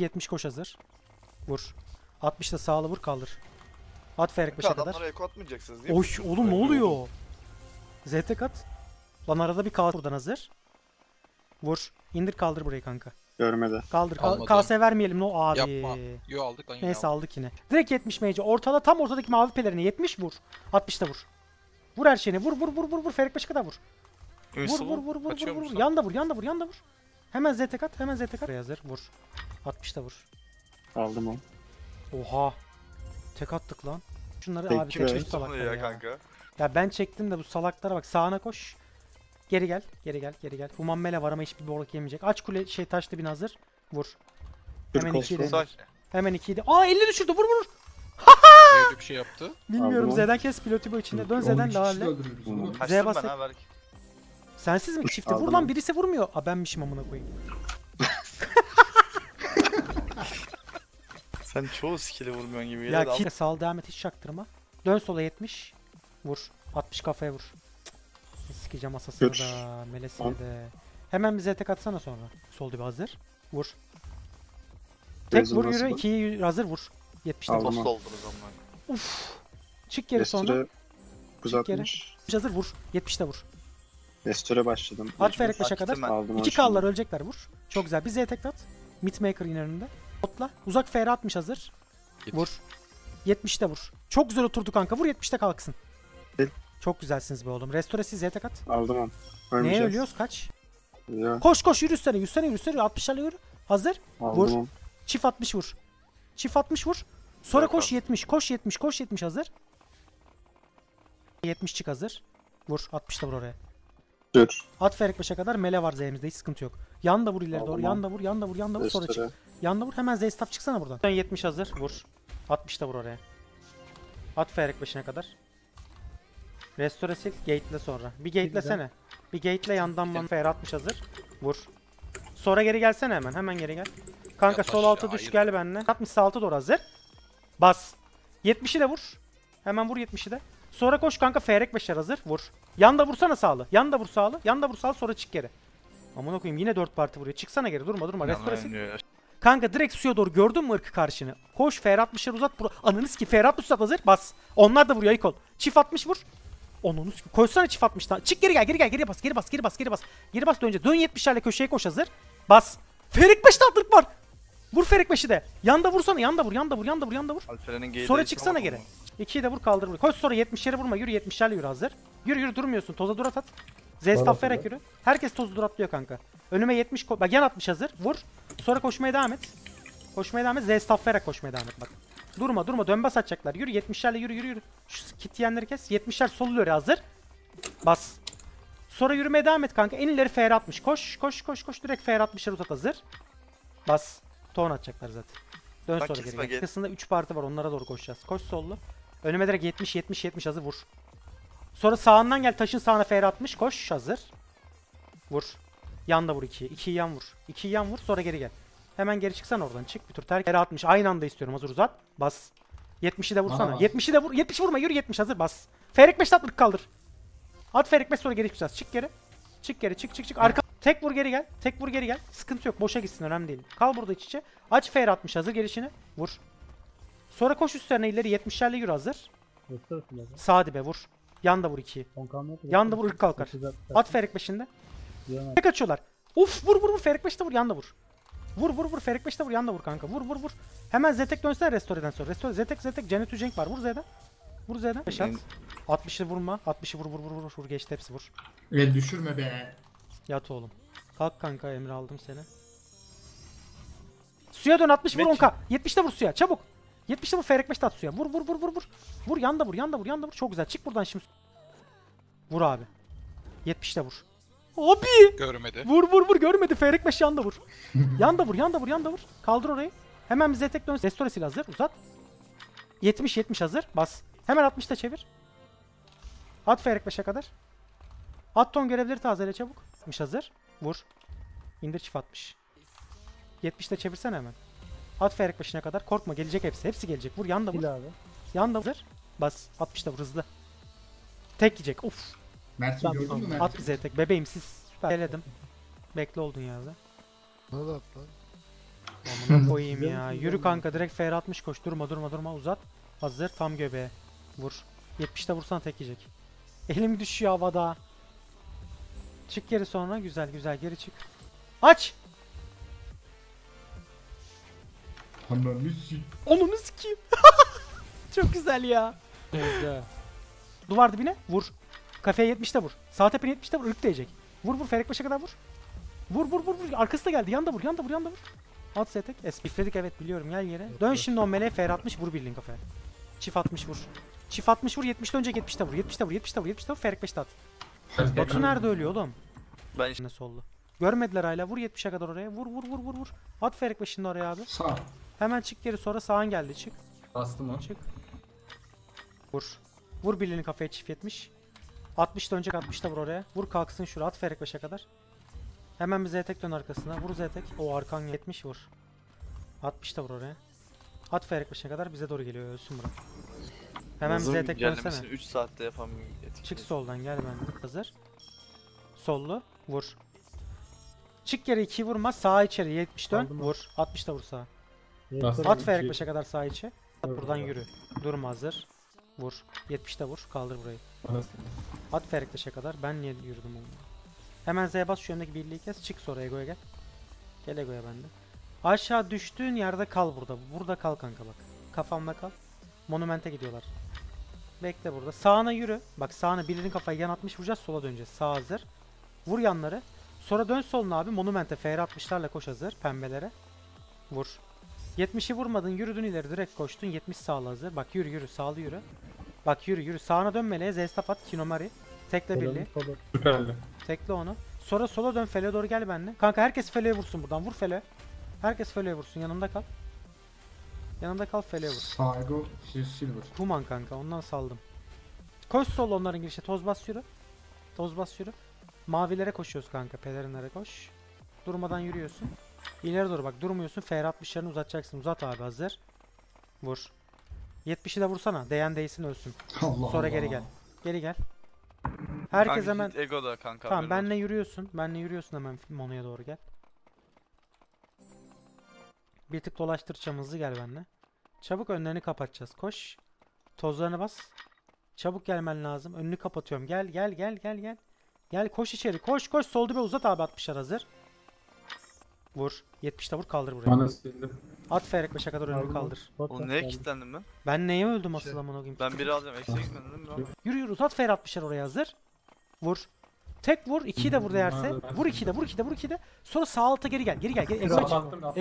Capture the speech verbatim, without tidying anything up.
yetmiş koş hazır. Vur. altmışta sağlı vur kaldır. At Ferik beşe kadar. Adamlara eko atmayacaksınız değil mi? Oş oğlum ne oluyor? Z T at. Lan arada bir kaldır buradan hazır. Vur. İndir kaldır burayı kanka. Görmedi. Kaldır. Almadım. K S vermeyelim no abi. Yapma. Yo aldık lan yine. Neyse aldık yine. Direkt yetmiş mage. Ortada tam ortadaki mavi pelerine yetmiş vur. altmışta vur. Vur her şeyini. Vur vur vur vur vur. Ferik beşe kadar vur. Vur vur vur vur vur vur. Yanda vur yanda vur yanda vur. Hemen Z T at. Hemen Z T at. Hazır. Vur. altmışta vur. Aldım onu. Oha. Tek attık lan. Şunları Tek abi be. tek salaklar ya. ya kanka. Ya ben çektim de bu salaklara bak. Sağına koş. Geri gel. Geri gel. Geri gel. Human mele var ama hiçbir borluk yemeyecek. Aç kule şey taşlı bin hazır. Vur. Hemen Türk ikiyi olsun. de. Say. Hemen ikiyi de. Aa elli düşürdü. Vur vur. Öyle bir şey yaptı. Bilmiyorum. Aldım. Z'den kes pilotu bu içinde. Dön on Z'den kişi lale. öldürürüz oğlum. Kaçtım ben basıp- ha belki. Sensiz mi çifti? Vur Aldım lan onu. birisi vurmuyor. Aa benmişim amına koyayım. Sen çoğu skill'e vurmuyorsun gibi geliyor. Ya da ki sal devam et hiç çaktırma. Dön sola yetmiş. Vur. altmış kafaya vur. Cık. Sikeceğim asasını Götür. da. Melesini Tamam. de. Hemen bir zetek atsana sonra. Sol dibi hazır. Vur. Tek Rezil vur nasıl yürü. bu? ikiyi yürü, hazır vur. yetmişte Aldım. vur. Post oldunuz ama. Uf. Çık geri sonra. Restore uzatmış. Hazır vur. yetmişte vur. Restore başladım. At Ferik beşe Açtım kadar. ben. Aldım onu İki şimdi. kallar ölecekler vur. Çok güzel. Bir Z tek at. Midmaker yine önünde. Botla. Uzak F R atmış hazır. Git. Vur. yetmişte vur. Çok güzel oturdu kanka. Vur yetmişte kalksın. Bil. Çok güzelsiniz be oğlum. Restoresi Z tek at. Aldım onu. Neye Ölmeyeceğiz. ölüyoruz? Kaç? Ya, Koş koş yürü üstüne. Yüzsene yürüsene. altmışlarla yürü. Hazır. aldım Vur. onu. Çift altmış vur. Çift altmış vur. Sonra Bak koş abi. yetmiş. Koş yetmiş. Koş yetmiş hazır. yetmiş çık hazır. Vur. altmışta vur oraya. Dur. At Ferik beşe kadar mele var Z'mizde. Hiç sıkıntı yok. Yan da vur ileri doğru. Aldım Yan da vur. Yan da vur. Yan da vur. Sonra Restore. çık. Yan da vur. Hemen Z staff çıksana buradan. yetmiş hazır. Vur. altmışta vur oraya. At Ferik beşine kadar. Restore sil. Gate'le sonra. Bir gatelesene. Bir gatel'e yandan bana Fer altmış hazır. Vur. Sonra geri gelsene hemen. Hemen geri gel. Kanka Yat sol aşağı, altı düş hayır. gel benimle. altmış altı doğru hazır. Bas. yetmişi de vur. Hemen vur yetmişi de. Sonra koş kanka Ferik beşer hazır. Vur. Yan da vursana sağlı. Yan da vur sağlı. Yan da vur sağlı sonra çık geri. Amına koyayım yine dört parti vuruyor. Çıksana geri durma durma. Restore sil. Kanka direkt suya doğru gördün mü ırkı karşını? Koş F R altmışları uzat. Bura. Ananız ki F R altmış uzat hazır. Bas. Onlar da vuruyor ayık ol. Çift altmış vur. Onunuz ki. Koşsana çift altmıştan. Çık geri gel geri gel geri bas geri bas geri bas geri bas. Geri bas dönünce dön yetmişlerle köşeye koş hazır. Bas. Ferik beşte atlık var. Vur Ferik beşi de. Yanda vursana yanda vur yanda vur yanda vur yanda vur. Alperen'in gate'e Sonra hiç çıksana bakmadım geri. mı? ikiyi de vur kaldır vur. Koş sonra yetmişlere vurma. Yürü yetmişlerle yürü hazır. Yürü yürü durmuyorsun. Toza dur at at. Z-staff vererek yürü. Herkes tozu dur atlıyor kanka. Önüme yetmiş ko- bak yan atmış hazır. Vur. Sonra koşmaya devam et. Koşmaya devam et. Z-staff vererek koşmaya devam et bak. Durma durma dön bas atacaklar. Yürü yetmişlerle yürü yürü yürü. Şu kit yiyenleri kes. yetmişler solluyor hazır. Bas. Sonra yürümeye devam et kanka. En ileri F R atmış. Koş koş koş koş direkt F R altmışları uzat hazır. Bas. Ton atacaklar zaten. Dön Bak, sonra kesme geri. gel. Arkasında üç parti var onlara doğru koşacağız. Koş sollu. Önüme direkt yetmiş yetmiş yetmiş hazır vur. Sonra sağından gel taşın sağına F R atmış. Koş hazır. Vur. Yan da vur ikiyi. ikiyi yan vur. ikiyi yan vur sonra geri gel. Hemen geri çıksana oradan çık. Bir tur terk. F R atmış. Aynı anda istiyorum hazır uzat. Bas. yetmişi de vursana. Aa. yetmişi de vur. yetmiş vurma yürü yetmiş hazır bas. Ferik beş atlık kaldır. At Ferik beş sonra geri çıkacağız. Çık geri. Çık geri çık çık çık. Arka. Tek vur geri gel. Tek vur geri gel. Sıkıntı yok. Boşa gitsin önemli değil. Kal burada iç içe. Aç F R atmış hazır gelişini. Vur. Sonra koş üstlerine ileri yetmişlerle yürü hazır. Sağ dibe vur. Yan da vur ikiyi. Yan da vur ırk kalkar. At Ferik beşinde. Tek açıyorlar. Uf vur vur vur Ferik beşte vur yan da vur. Vur vur vur Ferik beşte vur yan da vur kanka. Vur vur vur. Hemen Zetek dönsene Restore'den sonra. Restore Zetek Zetek Cennet Ücenk var. Vur Z'den. Vur Z'den. beş at. altmışı vurma. altmışı vur vur vur vur vur geçti hepsi vur. El düşürme be. Yat oğlum. Kalk kanka Emre aldım seni. Suya dön altmış vur Metin. on K. yetmişte vur suya çabuk. yetmişte vur Ferik beşte at suya. Vur vur vur vur vur. Vur yanda vur yanda vur yanda vur. Çok güzel. Çık buradan şimdi. Vur abi. yetmişte vur. Abi! Görmedi. Vur vur vur görmedi. Ferik beş yanda vur. Yanda vur yanda vur yanda vur. Kaldır orayı. Hemen bize tek dön. Restore sil hazır. Uzat. yetmiş yetmiş hazır. Bas. Hemen altmışta çevir. At Ferik beşe kadar. At ton görevleri tazele çabuk. altmış hazır. Vur. İndir çift altmış. yetmişte çevirsene hemen. At Ferik beşine kadar. Korkma gelecek hepsi. Hepsi gelecek. Vur yan da vur. Yan da vur. Bas. altmışta vur hızlı. Tek yiyecek. Uf. Mert'in gördün mü At Mert'i? bize tek. Bebeğim siz süper. Eledim. Bekle oldun yerde. Ne yap lan? Amına koyayım ya. Yürü kanka direkt F R altmış koş. Durma durma durma uzat. Hazır tam göbeğe. Vur. yetmişte vursan tek yiyecek. Elim düşüyor havada. Çık geri sonra. Güzel güzel geri çık. Aç. Ananı sik. Onu sikeyim. Çok güzel ya. Güzel. Duvar dibine vur. Kafeye yetmişte vur. Sağ tepene yetmişte vur. Irk değecek. Vur vur. Ferek başa kadar vur. Vur vur vur vur. Arkası da geldi. Yanda vur. Yanda vur. Yanda vur. At setek. Espifledik evet biliyorum. Gel yere. Dön şimdi o meleğe. F R altmış vur birliğin kafaya. Çift altmış vur. Çift altmış vur. yetmişte önce yetmişte vur. yetmişte vur. yetmişte vur. yetmişte vur. Ferek beşte at. Batu nerede ölüyor oğlum? Ben Ne sollu. Görmediler hala. Vur yetmişe kadar oraya. Vur vur vur vur vur. At Ferek beşinde oraya abi. Sağ. Hemen çık geri sonra sağın geldi. Çık. Bastım o. Çık. Vur. Vur birliğini kafaya çift yetmiş. altmışta dönecek altmışta vur oraya. Vur kalksın şuraya at Ferek beşe kadar. Hemen bir Z-tek dön arkasına. Vur Z-tek. O arkan yetmiş vur. altmışta vur oraya. At Ferek beşe kadar bize doğru geliyor. Ölsün bırak. Hemen bir Nazım Z-tek ilerlemesini dönsene. üç saatte yapan bir etki. Çık soldan gel benden. Hazır. Sollu. Vur. Çık geri iki vurma. Sağa içeri yetmiş dön. Aldım Vur. altmışta vur sağa. Bastım. At Ferek beşe kadar sağ içe. At buradan yürü. Durma hazır. Vur. yetmişte vur. Kaldır burayı. At Ferek beşe kadar. Ben niye yürüdüm onu? Hemen Z'ye bas şu öndeki birliği kes. Çık sonra Ego'ya gel. Gel Ego'ya bende. Aşağı düştüğün yerde kal burada. Burada kal kanka bak. Kafamda kal. Monumente gidiyorlar. Bekle burada. Sağına yürü. Bak sağına birinin kafayı yan atmış vuracağız. Sola döneceğiz. Sağ hazır. Vur yanları. Sonra dön soluna abi. Monumente F R altmışlarla koş hazır. Pembelere. Vur. yetmişi vurmadın. Yürüdün ileri. Direkt koştun. yetmiş sağlı hazır. Bak yürü yürü. Sağlı yürü. Bak yürü yürü. Sağına dön meleğe. Z-staff at. Kinomari. Tekle birliği. Süperli. Tekle onu. Sonra sola dön Fele'ye doğru gel benimle. Kanka herkes Fele'ye vursun buradan. Vur Fele. Herkes Fele'ye vursun. Yanımda kal. Yanımda kal Fele'ye vur. Sağ ego silver. Human kanka ondan saldım. Koş sol onların girişe. Toz bas yürü. Toz bas yürü. Mavilere koşuyoruz kanka. Pelerinlere koş. Durmadan yürüyorsun. İleri doğru bak durmuyorsun. F R altmışlarını uzatacaksın. Uzat abi hazır. Vur. yetmişi de vursana. Değen değsin ölsün. Allah Sonra Allah. geri gel. Geri gel. Herkes Kanka hemen... git Ego da kanka. Tamam haberin benle yürüyorsun. Benle yürüyorsun hemen Mono'ya doğru gel. Bir tık dolaştıracağım hızlı gel benle. Çabuk önlerini kapatacağız. Koş. Tozlarını bas. Çabuk gelmen lazım. Önünü kapatıyorum. Gel gel gel gel gel. Gel koş içeri. Koş koş. Sol dibe uzat abi altmışlar hazır. Vur. yetmişte vur kaldır buraya. Bana sildim. At Ferek beşe kadar önünü kaldır. Oğlum neye kilitlendim ben? Ben neye öldüm asıl amına koyayım? Ben biri alacağım. Eksiye gitmedin değil mi? lan? Yürü yürü uzat Fer altmışlar oraya hazır. Vur. Tek vur. ikiyi de vur değerse. Vur ikiyi de vur ikiyi de vur ikiyi de. Sonra sağ alta geri gel. Geri gel. Geri, Ego'ya çık. Kapattım.